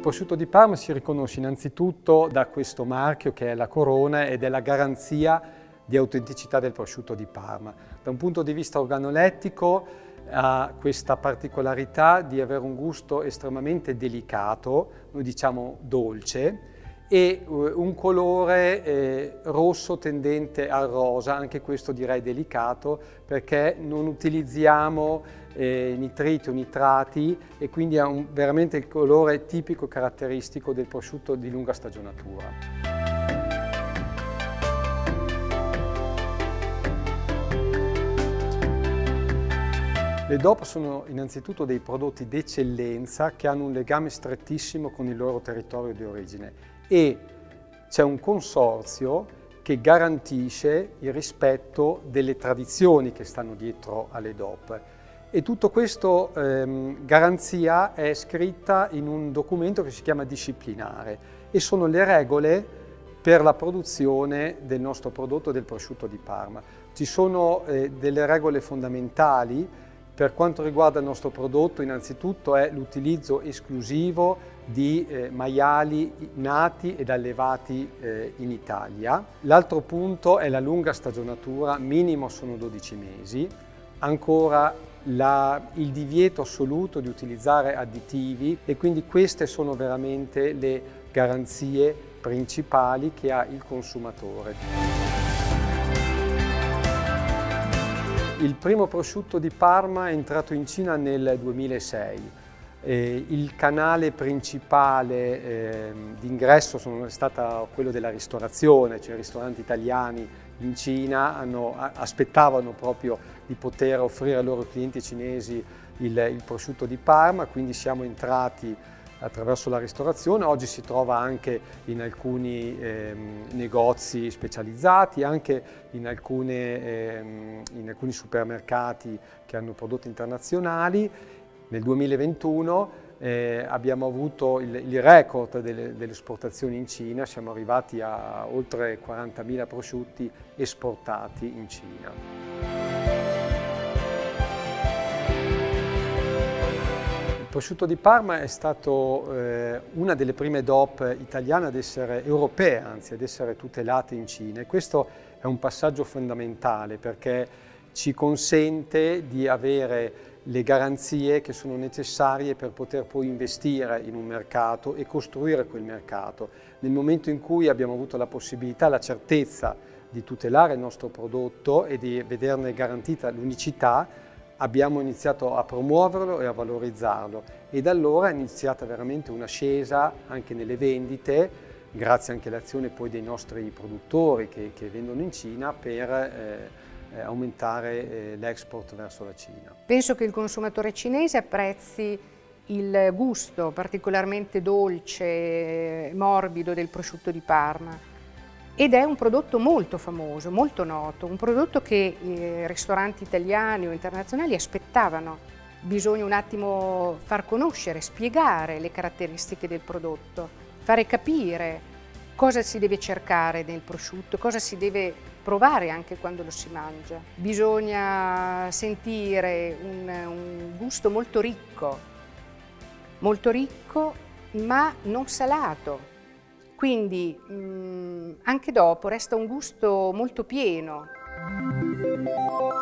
prosciutto di Parma si riconosce innanzitutto da questo marchio che è la corona ed è la garanzia di autenticità del prosciutto di Parma. Da un punto di vista organolettico ha questa particolarità di avere un gusto estremamente delicato, noi diciamo dolce, e un colore rosso tendente al rosa, anche questo direi delicato, perché non utilizziamo nitriti o nitrati e quindi ha veramente il colore tipico caratteristico del prosciutto di lunga stagionatura. Le DOP sono innanzitutto dei prodotti d'eccellenza che hanno un legame strettissimo con il loro territorio di origine e c'è un consorzio che garantisce il rispetto delle tradizioni che stanno dietro alle DOP. E tutto questo garanzia è scritta in un documento che si chiama disciplinare e sono le regole per la produzione del nostro prodotto, del prosciutto di Parma. Ci sono delle regole fondamentali per quanto riguarda il nostro prodotto. Innanzitutto è l'utilizzo esclusivo di maiali nati ed allevati in Italia. L'altro punto è la lunga stagionatura, minimo sono 12 mesi. Ancora il divieto assoluto di utilizzare additivi e quindi queste sono veramente le garanzie principali che ha il consumatore. Il primo prosciutto di Parma è entrato in Cina nel 2006. Il canale principale di ingresso è stato quello della ristorazione, cioè i ristoranti italiani in Cina aspettavano proprio di poter offrire ai loro clienti cinesi il prosciutto di Parma, quindi siamo entrati attraverso la ristorazione. Oggi si trova anche in alcuni negozi specializzati, anche in alcuni supermercati che hanno prodotti internazionali. Nel 2021 abbiamo avuto il record delle esportazioni in Cina, siamo arrivati a oltre 40.000 prosciutti esportati in Cina. Il prosciutto di Parma è stato una delle prime DOP italiane ad essere, europee anzi, ad essere tutelate in Cina e questo è un passaggio fondamentale perché ci consente di avere le garanzie che sono necessarie per poter poi investire in un mercato e costruire quel mercato. Nel momento in cui abbiamo avuto la possibilità, la certezza di tutelare il nostro prodotto e di vederne garantita l'unicità, abbiamo iniziato a promuoverlo e a valorizzarlo e da allora è iniziata veramente un'ascesa anche nelle vendite, grazie anche all'azione poi dei nostri produttori che vendono in Cina per aumentare l'export verso la Cina. Penso che il consumatore cinese apprezzi il gusto particolarmente dolce, morbido del prosciutto di Parma. Ed è un prodotto molto famoso, molto noto, un prodotto che i ristoranti italiani o internazionali aspettavano. Bisogna un attimo far conoscere, spiegare le caratteristiche del prodotto, fare capire cosa si deve cercare nel prosciutto, cosa si deve provare anche quando lo si mangia. Bisogna sentire un gusto molto ricco ma non salato. Quindi anche dopo resta un gusto molto pieno.